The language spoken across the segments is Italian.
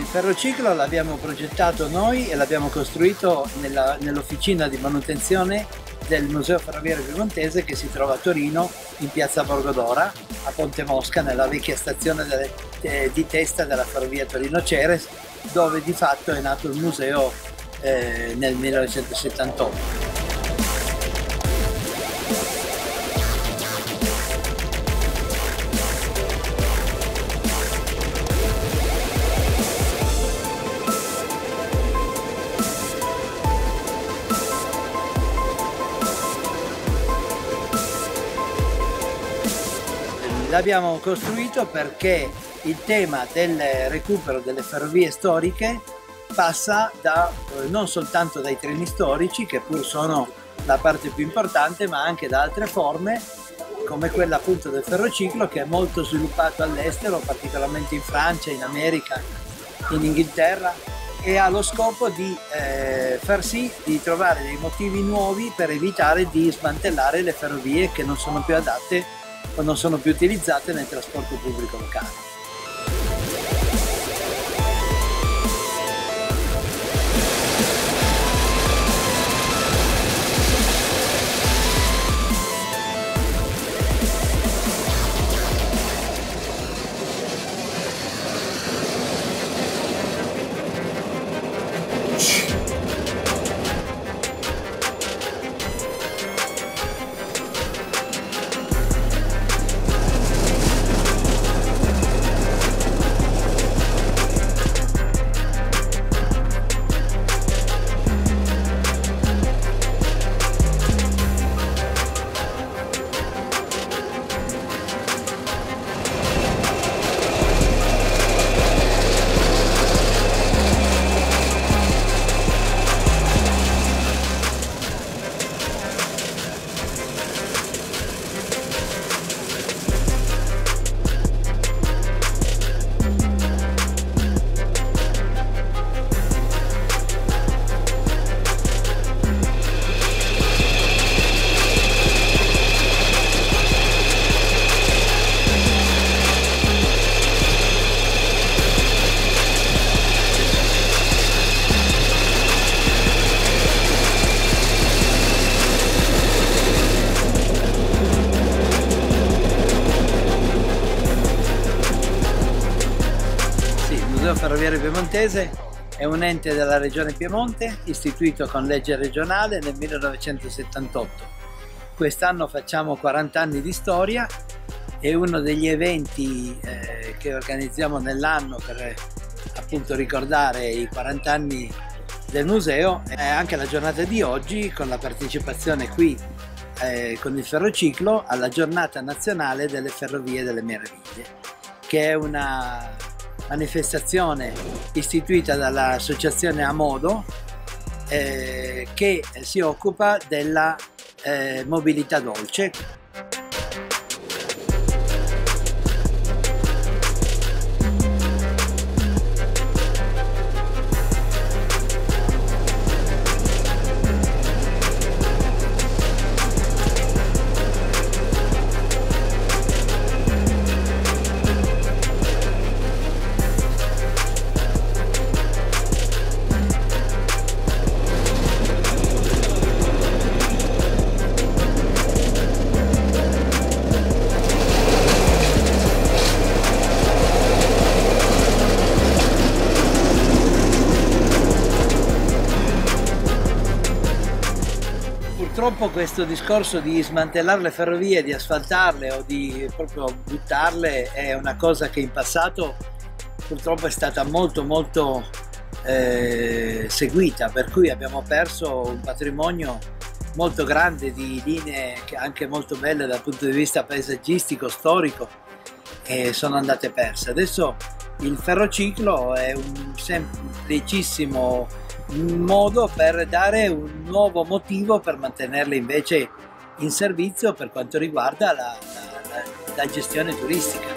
ferrociclo l'abbiamo progettato noi e l'abbiamo costruito nell'officina di manutenzione del Museo Ferroviario Piemontese, che si trova a Torino in piazza Borgodora, a Ponte Mosca, nella vecchia stazione di testa della ferrovia Torino-Ceres, dove di fatto è nato il museo nel 1978. L'abbiamo costruito perché il tema del recupero delle ferrovie storiche passa non soltanto dai treni storici, che pur sono la parte più importante, ma anche da altre forme, come quella appunto del ferrociclo, che è molto sviluppato all'estero, particolarmente in Francia, in America, in Inghilterra, e ha lo scopo di far sì di trovare dei motivi nuovi per evitare di smantellare le ferrovie che non sono più adatte o non sono più utilizzate nel trasporto pubblico locale. Il Museo Ferroviario Piemontese è un ente della Regione Piemonte, istituito con legge regionale nel 1978. Quest'anno facciamo 40 anni di storia e uno degli eventi che organizziamo nell'anno per appunto ricordare i 40 anni del museo è anche la giornata di oggi, con la partecipazione qui con il ferrociclo alla Giornata Nazionale delle Ferrovie delle Meraviglie, che è una manifestazione istituita dall'associazione Amodo che si occupa della mobilità dolce. Purtroppo questo discorso di smantellare le ferrovie, di asfaltarle o di proprio buttarle è una cosa che in passato purtroppo è stata molto seguita, per cui abbiamo perso un patrimonio molto grande di linee anche molto belle dal punto di vista paesaggistico, storico, e sono andate perse. Adesso il ferrociclo è un semplicissimo modo per dare un nuovo motivo per mantenerle invece in servizio per quanto riguarda la gestione turistica.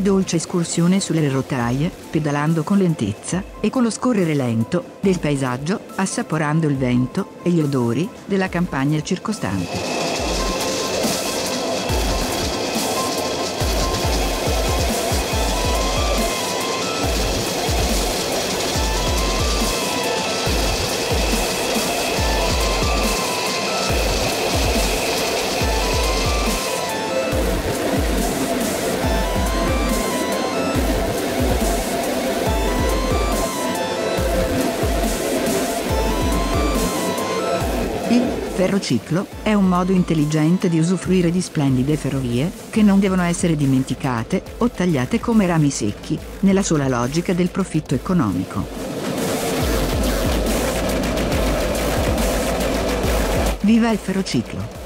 dolce escursione sulle rotaie, pedalando con lentezza e con lo scorrere lento del paesaggio, assaporando il vento e gli odori della campagna circostante. Il ferrociclo è un modo intelligente di usufruire di splendide ferrovie che non devono essere dimenticate o tagliate come rami secchi, nella sola logica del profitto economico. Viva il ferrociclo!